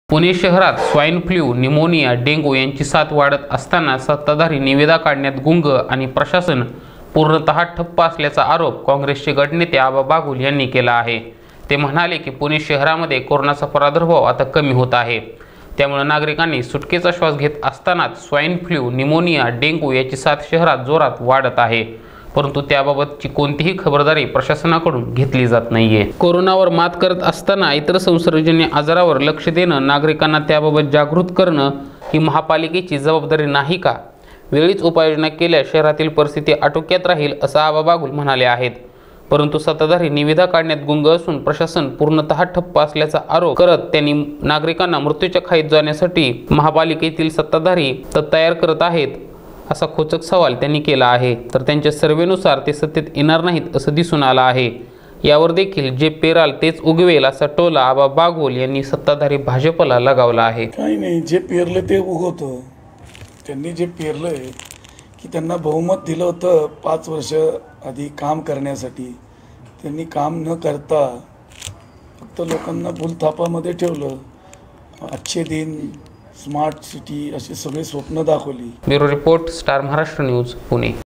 पुणे शहरात swine flu, pneumonia, dengue यांची साथ वाढत असताना सत्ताधारी निविदा काढण्यात गुंग आणि प्रशासन पूर्णतः ठप्प असल्याचा आरोप काँग्रेसचे गटनेते आबा बागुल यांनी केला आहे। ते म्हणाले की पुणे शहरामध्ये कोरोनाचा प्रादुर्भाव आता कमी होत आहे, त्यामुळे नागरिकांनी सुटकेचा श्वास घेत असतानाच स्वाईन फ्लू, निमोनिया, डेंग्यू याची साथ शहरात जोरात वाढत आहे, परंतु त्याबाबतची कोणतीही खबरदारी प्रशासनाकडून घेतली जात नाहीये। कोरोनावर मात करत असताना इतर संसर्गजन्य आजारावर लक्ष देणं, नागरिकांना त्याबाबत जागृत करणं ही महापालिकेची जबाबदारी नाही का? वेळीच उपाययोजना केल्यास शहरातील परिस्थिती आटोक्यात राहील असं आबा बागुल म्हणाले आहेत। परंतु सत्ताधारी निविदा काढण्यात गुंग असून प्रशासन पूर्णतः ठप्प असल्याचा आरोप करत त्यांनी नागरिकांना मृत्यूच्या खाईत जाण्यासाठी महापालिकेतील सत्ताधारी तयार करत आहेत असा खोचक सवाल त्यांनी केला आहे। तर त्यांच्या सर्वेनुसार ते सत्तेत येणार नाहीत असं दिसून आलं आहे। यावर देखील जे पेराल तेच उगवेल असा टोला आबा बागुल यांनी सत्ताधारी भाजपला लगावला आहे। काही नाही, जे पेरलं ते उगवतं। त्यांनी जे पेरलंय की त्यांना बहुमत दिलं होतं 5 वर्ष आधी काम करण्यासाठी, त्यांनी काम न करता फक्त लोकांना भूलथापामध्ये ठेवलं। अच्छे दिन, स्मार्ट सिटी अशी सगळे स्वप्न दाखवली। Bureau report, star Maharashtra news, Pune.